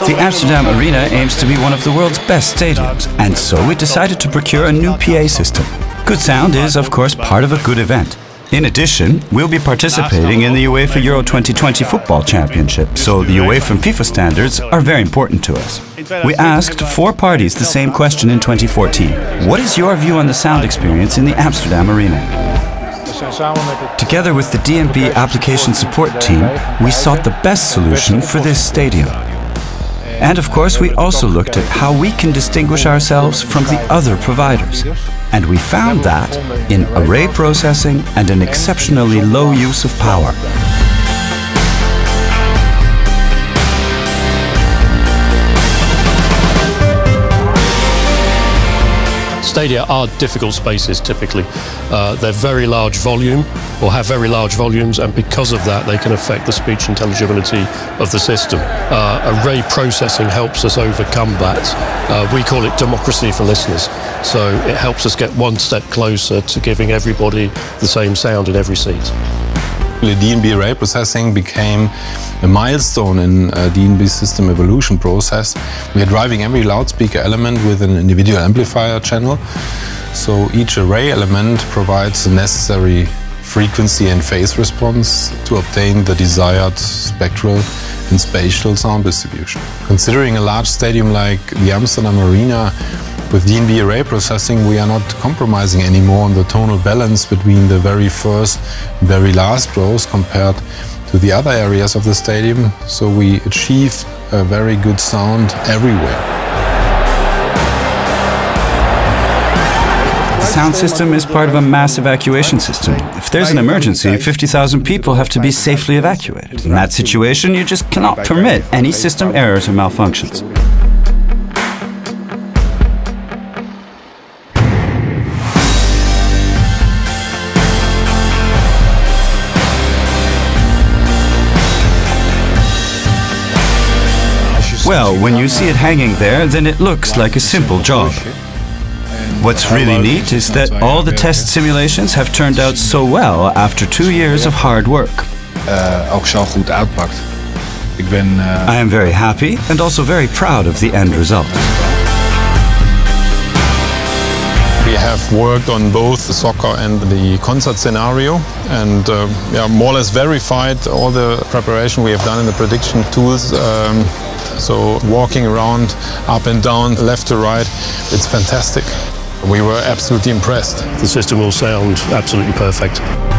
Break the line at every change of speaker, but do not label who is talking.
The Amsterdam ArenA aims to be one of the world's best stadiums, and so we decided to procure a new PA system. Good sound is, of course, part of a good event. In addition, we'll be participating in the UEFA Euro 2020 Football Championship, so the UEFA and FIFA standards are very important to us. We asked 4 parties the same question in 2014. What is your view on the sound experience in the Amsterdam ArenA? Together with the DNB application support team, we sought the best solution for this stadium. And of course, we also looked at how we can distinguish ourselves from the other providers. And we found that in array processing and an exceptionally low use of power.
Stadia are difficult spaces typically. They're very large volume or have very large volumes, and because of that they can affect the speech intelligibility of the system. Array processing helps us overcome that. We call it democracy for listeners. So it helps us get one step closer to giving everybody the same sound in every seat.
The DNB array processing became a milestone in DNB's system evolution process. We are driving every loudspeaker element with an individual amplifier channel. So each array element provides the necessary frequency and phase response to obtain the desired spectral and spatial sound distribution. Considering a large stadium like the Amsterdam ArenA, with DNB array processing, we are not compromising anymore on the tonal balance between the very first and very last rows compared to the other areas of the stadium, so we achieve a very good sound everywhere.
The sound system is part of a mass evacuation system. If there's an emergency, 50,000 people have to be safely evacuated. In that situation, you just cannot permit any system errors or malfunctions. Well, when you see it hanging there, then it looks like a simple job. What's really neat is that all the test simulations have turned out so well after 2 years of hard work. I am very happy and also very proud of the end result.
We have worked on both the soccer and the concert scenario, and more or less verified all the preparation we have done in the prediction tools. So walking around, up and down, left to right, it's fantastic. We were absolutely impressed.
The system will sound absolutely perfect.